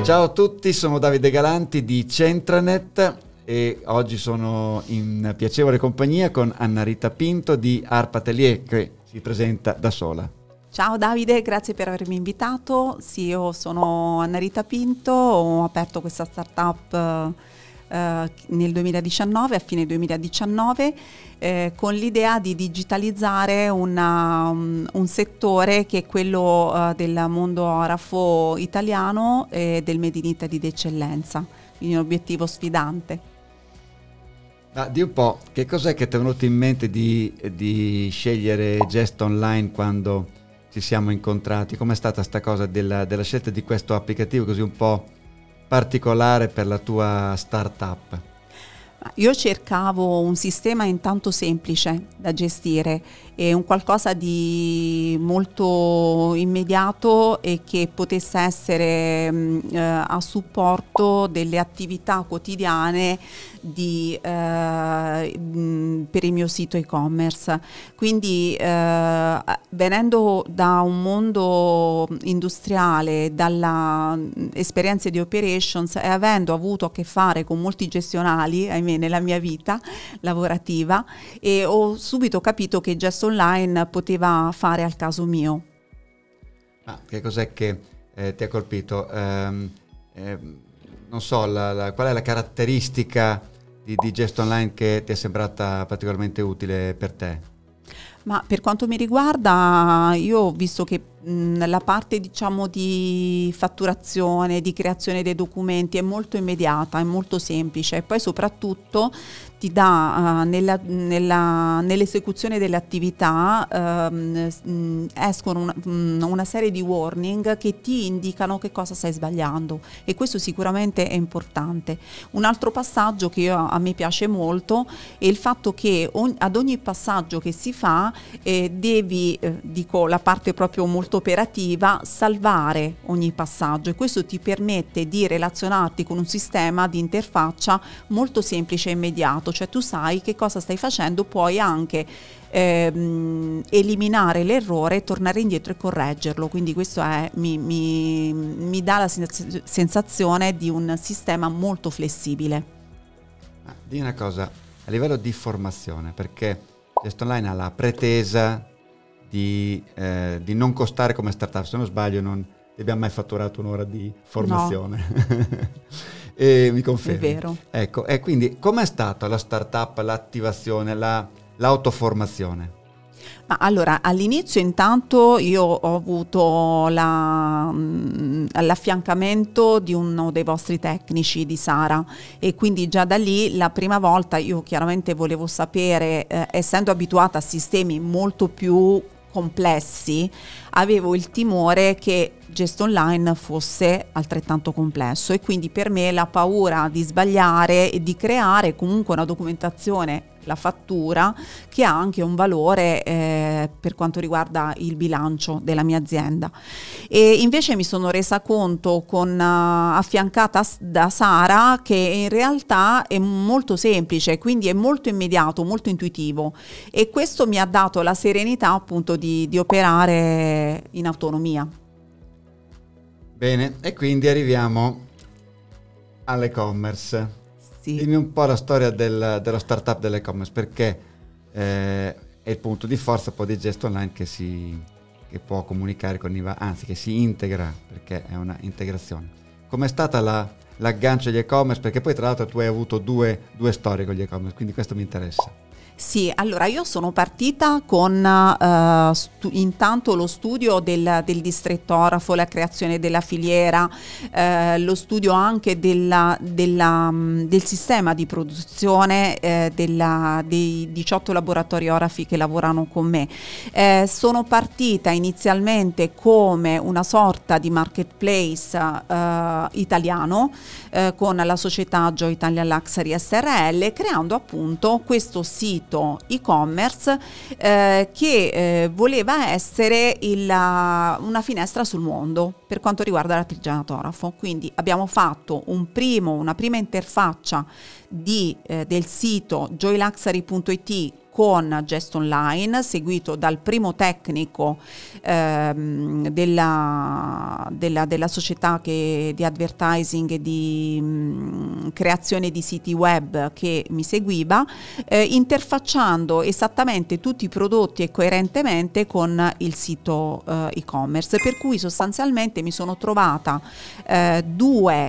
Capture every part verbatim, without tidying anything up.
Ciao a tutti, sono Davide Galanti di Centranet e oggi sono in piacevole compagnia con Anna Rita Pinto di Arp Atelier, che si presenta da sola. Ciao Davide, grazie per avermi invitato. Sì, io sono Anna Rita Pinto, ho aperto questa startup eh, nel duemiladiciannove, a fine duemiladiciannove, eh, con l'idea di digitalizzare una, um, un settore che è quello uh, del mondo arafo italiano e del Made in Italy di eccellenza, quindi un obiettivo sfidante. Ma di un po', che cos'è che ti è venuto in mente di, di scegliere Gesto Online quando ci siamo incontrati? Com'è stata sta cosa della, della scelta di questo applicativo così un po' particolare per la tua startup? Io cercavo un sistema intanto semplice da gestire e un qualcosa di molto immediato e che potesse essere mh, eh, a supporto delle attività quotidiane di, eh, mh, per il mio sito e-commerce. Quindi eh, venendo da un mondo industriale, dalla mh, esperienze di operations e avendo avuto a che fare con molti gestionali, ahimè, nella mia vita lavorativa, e ho subito capito che Gesto Online poteva fare al caso mio. Ah, che cos'è che eh, ti ha colpito? Um, eh, non so, la, la, qual è la caratteristica di, di Gesto Online che ti è sembrata particolarmente utile per te? Ma per quanto mi riguarda, io ho visto che mh, la parte, diciamo, di fatturazione, di creazione dei documenti è molto immediata, è molto semplice, e poi soprattutto ti dà uh, nella, nella, nell'esecuzione delle attività uh, mh, escono una, mh, una serie di warning che ti indicano che cosa stai sbagliando, e questo sicuramente è importante. Un altro passaggio che io, a me piace molto è il fatto che on, ad ogni passaggio che si fa eh, devi, eh, dico la parte proprio molto operativa, salvare ogni passaggio, e questo ti permette di relazionarti con un sistema di interfaccia molto semplice e immediato. Cioè tu sai che cosa stai facendo, puoi anche ehm, eliminare l'errore, tornare indietro e correggerlo. Quindi questo è, mi, mi, mi dà la sensazione di un sistema molto flessibile. Ah, di una cosa, a livello di formazione, perché Gesto Online ha la pretesa di, eh, di non costare come startup, se non sbaglio non abbiamo mai fatturato un'ora di formazione. No. E mi confermi? È vero. Ecco, e quindi com'è stata la startup, l'attivazione, la, l'autoformazione? Ma allora, all'inizio intanto io ho avuto la, mh, l'affiancamento di uno dei vostri tecnici, di Sara, e quindi già da lì la prima volta io chiaramente volevo sapere, eh, essendo abituata a sistemi molto più complessi, avevo il timore che Gesto Online fosse altrettanto complesso, e quindi per me la paura di sbagliare e di creare comunque una documentazione, la fattura, che ha anche un valore eh, per quanto riguarda il bilancio della mia azienda. E invece mi sono resa conto, con uh, affiancata da Sara, che in realtà è molto semplice, quindi è molto immediato, molto intuitivo, e questo mi ha dato la serenità appunto di, di operare in autonomia. Bene, e quindi arriviamo all'e-commerce. Sì. Dimmi un po' la storia del, dello startup dell'e-commerce, perché eh, è il punto di forza poi di Gesto Online, che si che può comunicare con I V A, anzi che si integra, perché è una integrazione. Com'è stata la, l'aggancio agli e-commerce? Perché poi tra l'altro tu hai avuto due, due storie con gli e-commerce, quindi questo mi interessa. Sì, allora io sono partita con uh, stu- intanto lo studio del, del distretto orafo, la creazione della filiera, eh, lo studio anche della, della, del sistema di produzione eh, della, dei diciotto laboratori orafi che lavorano con me. Eh, sono partita inizialmente come una sorta di marketplace eh, italiano eh, con la società Joy Italian Luxury S R L, creando appunto questo sito e-commerce eh, che eh, voleva essere il, una finestra sul mondo per quanto riguarda l'artigianato orafo. Quindi abbiamo fatto un primo, una prima interfaccia di, eh, del sito joy luxury punto it con Gesto Online, seguito dal primo tecnico ehm, della, della, della società che, di advertising e di mh, creazione di siti web che mi seguiva, eh, interfacciando esattamente tutti i prodotti e coerentemente con il sito eh, e-commerce, per cui sostanzialmente mi sono trovata eh, due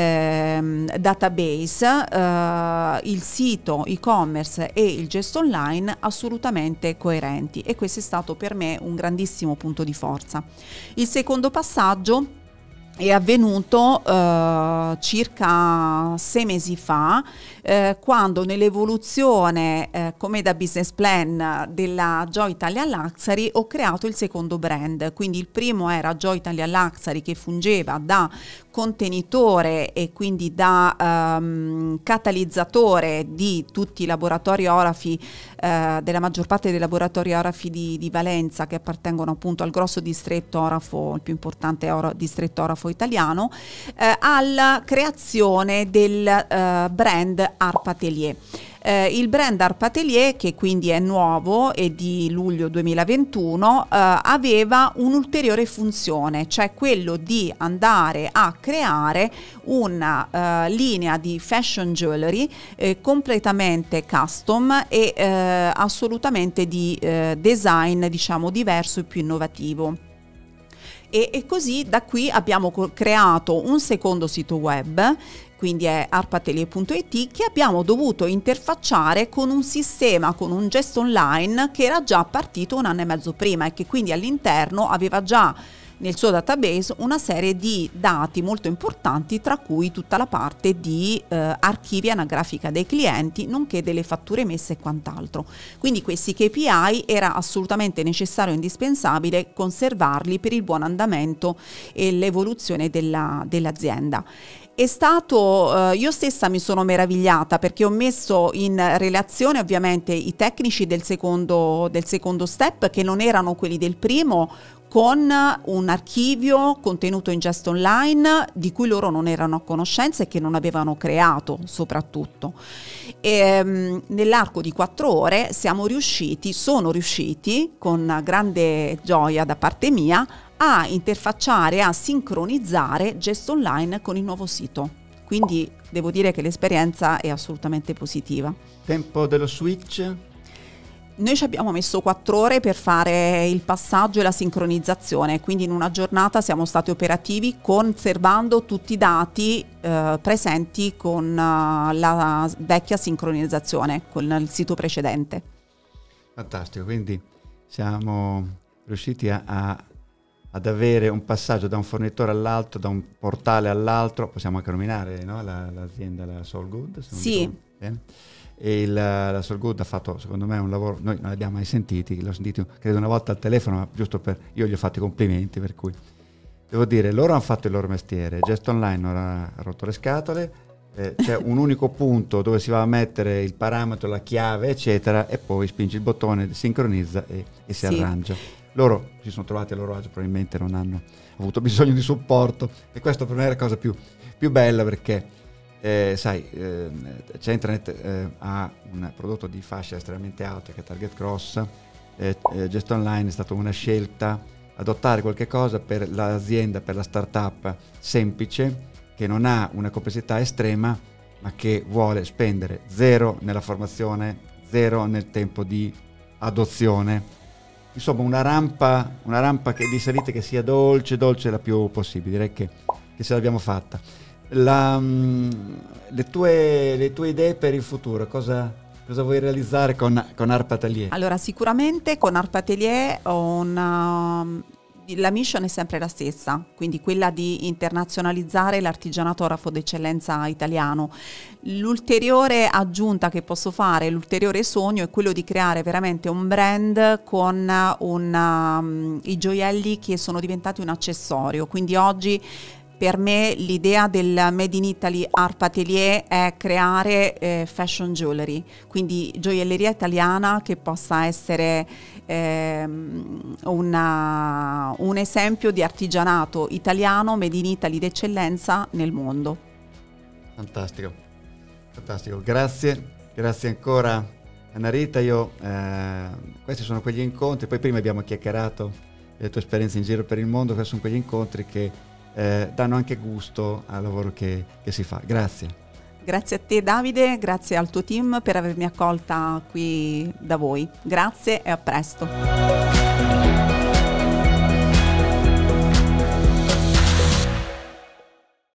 ehm, database, eh, il sito e-commerce e il Gesto Online assolutamente coerenti, e questo è stato per me un grandissimo punto di forza. Il secondo passaggio è avvenuto eh, circa sei mesi fa, eh, quando nell'evoluzione eh, come da business plan della Joy Italia Luxury ho creato il secondo brand. Quindi il primo era Joy Italia Luxury, che fungeva da contenitore e quindi da um, catalizzatore di tutti i laboratori orafi, eh, della maggior parte dei laboratori orafi di, di Valenza, che appartengono appunto al grosso distretto orafo, il più importante ora, distretto orafo italiano, eh, alla creazione del eh, brand Arp Atelier. Eh, il brand Arp Atelier, che quindi è nuovo e di luglio duemilaventuno, eh, aveva un'ulteriore funzione, cioè quello di andare a creare una eh, linea di fashion jewelry eh, completamente custom e eh, assolutamente di eh, design, diciamo, diverso e più innovativo. E, e così da qui abbiamo co- creato un secondo sito web, quindi è arpatelier punto it, che abbiamo dovuto interfacciare con un sistema, con un Gesto Online che era già partito un anno e mezzo prima e che quindi all'interno aveva già nel suo database una serie di dati molto importanti, tra cui tutta la parte di eh, archivi anagrafica dei clienti, nonché delle fatture emesse e quant'altro. Quindi questi K P I era assolutamente necessario e indispensabile conservarli per il buon andamento e l'evoluzione della, dell'azienda. È stato, eh, io stessa mi sono meravigliata, perché ho messo in relazione ovviamente i tecnici del secondo, del secondo step, che non erano quelli del primo, con un archivio contenuto in Gesto Online di cui loro non erano a conoscenza e che non avevano creato soprattutto. E, um, nell'arco di quattro ore siamo riusciti, sono riusciti, con grande gioia da parte mia, a interfacciare, a sincronizzare Gesto Online con il nuovo sito. Quindi devo dire che l'esperienza è assolutamente positiva. Tempo dello switch? Noi ci abbiamo messo quattro ore per fare il passaggio e la sincronizzazione, quindi in una giornata siamo stati operativi conservando tutti i dati eh, presenti con uh, la vecchia sincronizzazione, con il sito precedente. Fantastico, quindi siamo riusciti a, a, ad avere un passaggio da un fornitore all'altro, da un portale all'altro, possiamo anche nominare, no? la, l'azienda, la Soul Good? Se non sì. dico bene. E il, la Soul Good ha fatto secondo me un lavoro, noi non l'abbiamo mai sentiti, l'ho sentito credo una volta al telefono, ma giusto per, io gli ho fatto i complimenti, per cui devo dire, loro hanno fatto il loro mestiere, Gesto Online non ha rotto le scatole, eh, c'è un unico punto dove si va a mettere il parametro, la chiave eccetera, e poi spingi il bottone, sincronizza e, e si sì. arrangia. Loro si sono trovati a loro agio, probabilmente non hanno avuto bisogno di supporto, e questo per me è la cosa più, più bella, perché Eh, sai, eh, Centranet eh, ha un prodotto di fascia estremamente alta che è Target Cross, eh, eh, Gesto Online è stata una scelta, adottare qualche cosa per l'azienda, per la startup semplice, che non ha una complessità estrema, ma che vuole spendere zero nella formazione, zero nel tempo di adozione. Insomma, una rampa, una rampa che, di salite che sia dolce, dolce la più possibile. Direi che, che ce l'abbiamo fatta. La, le, tue, le tue idee per il futuro, cosa, cosa vuoi realizzare con, con Arp Atelier? Allora, sicuramente con Arp Atelier ho una, la mission è sempre la stessa, quindi quella di internazionalizzare l'artigianato orafo d'eccellenza italiano. L'ulteriore aggiunta che posso fare, l'ulteriore sogno è quello di creare veramente un brand con una, um, i gioielli che sono diventati un accessorio. Quindi oggi per me l'idea del Made in Italy Arp Atelier è creare eh, fashion jewelry, quindi gioielleria italiana che possa essere eh, una, un esempio di artigianato italiano Made in Italy d'eccellenza nel mondo. Fantastico, fantastico, grazie, grazie ancora Annarita, io, eh, questi sono quegli incontri, poi prima abbiamo chiacchierato delle tue esperienze in giro per il mondo, questi sono quegli incontri che eh, danno anche gusto al lavoro che, che si fa. Grazie. Grazie a te Davide, grazie al tuo team per avermi accolta qui da voi. Grazie e a presto.